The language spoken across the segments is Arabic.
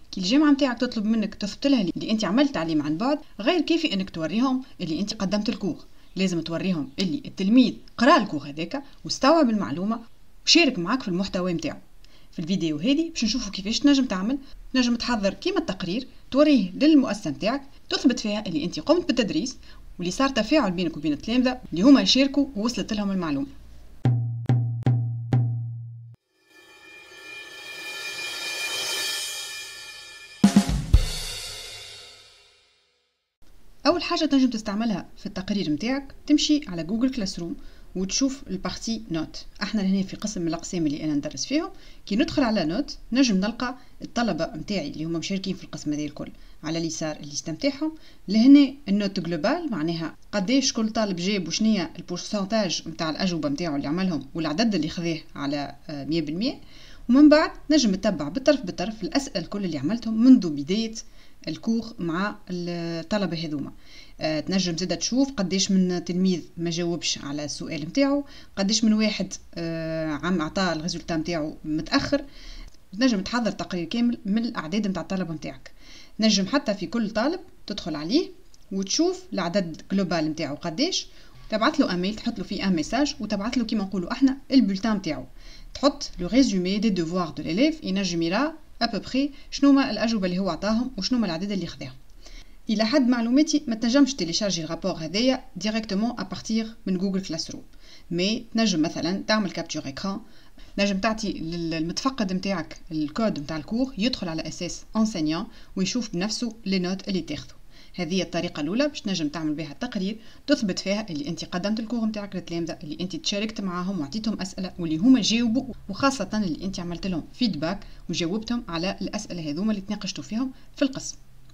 كي الجامعه نتاعك تطلب منك تثبت لها اللي انت عملت تعليم عن بعد، غير كافي انك توريهم اللي انت قدمت الكور. لازم توريهم اللي التلميذ قرا الكور هذاك واستوعب المعلومه وشارك معك في المحتوى نتاعو. في الفيديو هذه باش نشوفوا كيفاش تنجم تعمل. نجم تحضر كيما التقرير توريه للمؤسسه نتاعك، تثبت فيها اللي انت قمت بالتدريس واللي صار تفاعل بينك وبين التلامذه اللي هما يشاركوا ووصلت لهم المعلومه. اول حاجه تنجم تستعملها في التقرير نتاعك، تمشي على جوجل كلاس روم وتشوف البارتي نوت. احنا هنا في قسم من الاقسام اللي انا ندرس فيهم. كي ندخل على نوت نجم نلقى الطلبه نتاعي اللي هما مشاركين في القسم هذا الكل. على اليسار الليست نتاعهم، لهنا النوت جلوبال معناها قداش كل طالب جاب وشنية البورسنتاج نتاع الاجوبه نتاعو اللي عملهم والعدد اللي خذاه على 100%. ومن بعد نجم نتبع بالطرف بالطرف الاسئله الكل اللي عملتهم منذ بدايه الكور مع الطلبه هذوما. تنجم زاده تشوف قداش من تلميذ ما جاوبش على السؤال نتاعو، قداش من واحد عم اعطاه الريزولتا نتاعو متاخر. تنجم تحضر تقرير كامل من الاعداد نتاع الطلبه نتاعك. نجم حتى في كل طالب تدخل عليه وتشوف العدد جلوبال نتاعو قداش، تبعث له ايميل، تحط له فيه ان ميساج وتبعث له كيما نقولوا احنا البولتان نتاعو. تحط لو ريزومي دي دوفوار دو ليليف، ينجم يرى ابوبري شنوما الاجوبه اللي هو عطاهم وشنوما العدد اللي خذاهم. الى حد معلوماتي ما تنجمش تيليشارجي الرابور هذايا ديريكتومون ابارتير من جوجل كلاس روم، مي تنجم مثلا تعمل كابتشور اكران، نجم تعطي للمتفقد نتاعك الكود نتاع الكور يدخل على اساس انسينيون ويشوف بنفسه لي نوت اللي تاخذه. هذه الطريقه الاولى باش تنجم تعمل بها التقرير، تثبت فيها اللي انت قدمت الكور نتاعك للتلامذه، اللي انت تشاركت معاهم وعطيتهم اسئله واللي هما جاوبوا، وخاصه اللي انت عملت لهم فيدباك وجاوبتهم على الاسئله هذوما اللي تناقشتوا فيهم في القسم.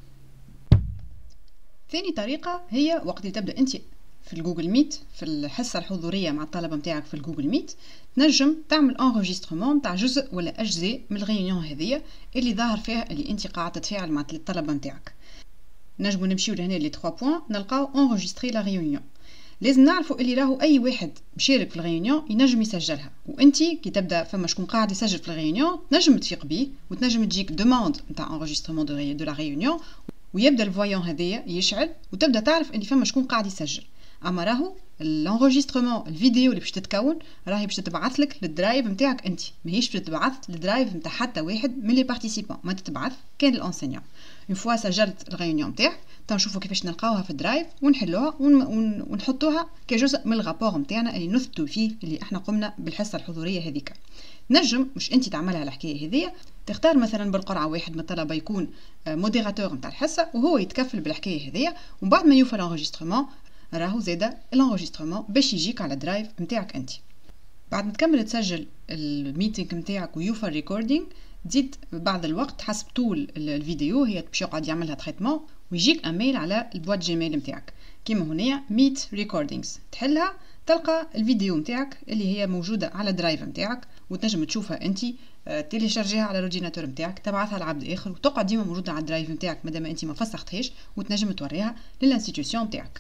ثاني طريقه هي وقت اللي تبدا انت في الجوجل ميت في الحصه الحضوريه مع الطلبه نتاعك في الجوجل ميت، تنجم تعمل انغيسترمون تاع جزء ولا اجزاء من الريونيون هذيا اللي ظاهر فيها اللي انت قاعده تتفاعل مع الطلبه نتاعك. نجمو نمشيو لهنا لي 3 بوين نلقاو انغيستري لا ريونيون. لازم نعرفوا اللي راهو اي واحد مشارك في الريونيون ينجم يسجلها، وانت كي تبدا فما شكون قاعد يسجل في الريونيون تنجم تفيق بيه وتنجم تجيك دوموند نتاع انغيسترمون دو لا ريونيون، ويبدا الفويون هذايا يشعل وتبدا تعرف ان فما شكون قاعد يسجل. اما راهو الانغيسترمون الفيديو اللي باش تتكون راهي باش تتبعث لك للدرايف نتاعك انت، ماهيش باش تتبعث للدرايف نتاع حتى واحد من لي بارتيسيبون، ما تتبعث كان الانسينيون. اون فوا سجلت الريونيون نتاعك تنشوفوا كيفاش نلقاوها في الدرايف ونحلوها ونحطوها كجزء من الرابور نتاعنا اللي نثبتوا فيه اللي احنا قمنا بالحصه الحضوريه هذيك. نجم مش انت تعملها الحكايه هذيا، تختار مثلا بالقرعه واحد من الطلبه يكون موديراتور نتاع الحصه وهو يتكفل بالحكايه هذيا، ومن بعد ما يوفى الانغيسترمون راهو زاده الانغيسترمون باش يجيك على الدرايف نتاعك انت. بعد ما تكمل تسجل الميتينغ نتاعك ويوفى الريكوردينغ، تزيد بعض الوقت حسب طول الفيديو هي باش يقعد يعملها تريتمون ويجيك ايميل على البوات جيميل نتاعك كيما هنايا ميت ريكوردينغز، تحلها تلقى الفيديو نتاعك اللي هي موجوده على الدرايف نتاعك وتنجم تشوفها انت، تيليشارجيها على الاورديناتور نتاعك، تبعثها لعبد اخر وتقعد ديما موجوده على الدرايف نتاعك مادام انت ما فسختهاش، وتنجم توريها للانستيتيوشن نتاعك.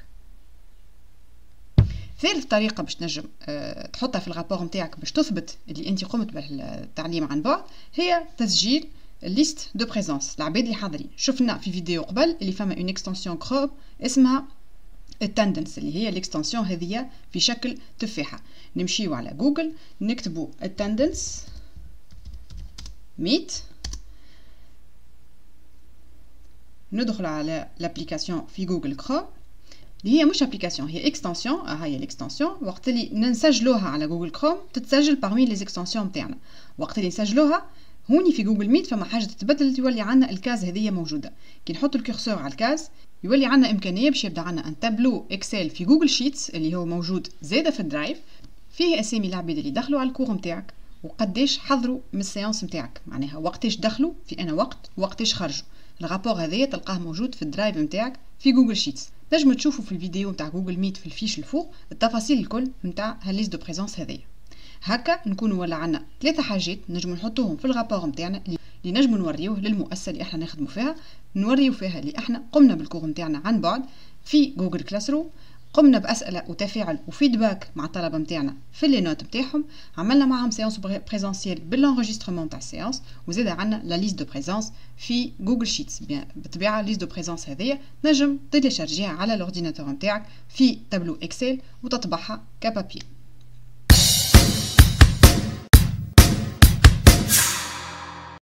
ثالث طريقه باش تنجم تحطها في الرابور نتاعك باش تثبت اللي انت قمت بالتعليم عن بعد هي تسجيل ليست دو بريزونس، العباد اللي حاضرين. شفنا في فيديو قبل اللي فما اون اكستنسيون كروب اسمها التندنس اللي هي الاكستنسيون هذه في شكل تفاحه. نمشيو على جوجل نكتبوا التندنس ميت، ندخل على لابليكاسيون في جوجل كروم اللي هي مش ابليكاسيون، هي اكستنسيون. هي الاكستنسيون وقت اللي نسجلوها على جوجل كروم تتسجل بارمي لي اكستنسيون نتاعنا. وقت اللي نسجلوها هوني في جوجل ميت فما حاجه تتبدل، يولي عندنا الكاز هذه موجوده. كي نحط الكورسور على الكاز يولي عندنا امكانيه باش يبدا عندنا ان تابلو اكسل في جوجل شيتس اللي هو موجود زاده في الدرايف، فيه اسامي العباد اللي دخلوا على الكور نتاعك وقداش حضروا من السيانس نتاعك، معناها وقتاش دخلوا في انا وقت وقتاش خرجوا. الرابور هذايا تلقاه موجود في الدرايف نتاعك في جوجل شيتس. نجم تشوفوا في الفيديو نتاع جوجل ميت في الفيش الفوق التفاصيل الكل نتاع هالليست دو بريزونس هذيا. هكا نكونوا ولا عنا 3 حاجات نجم نحطوهم في الرابور نتاعنا اللي نجم نوريوه للمؤسسه اللي احنا نخدموا فيها، نوريو فيها اللي احنا قمنا بالكور نتاعنا عن بعد في جوجل كلاس روم، قمنا بأسئلة وتفاعل وفيدباك مع الطلبة متاعنا في لي نوت متاعهم، عملنا معهم سيونس بريزونسيال بالانغيسترمون تاع السيونس، وزاد عندنا لا ليست دو بريزونس في جوجل شيتس. بالطبيعة ليست دو بريزونس هذيا نجم تيليشارجيها على الاورديناتور متاعك في تابلو اكسل وتطبعها كبابي.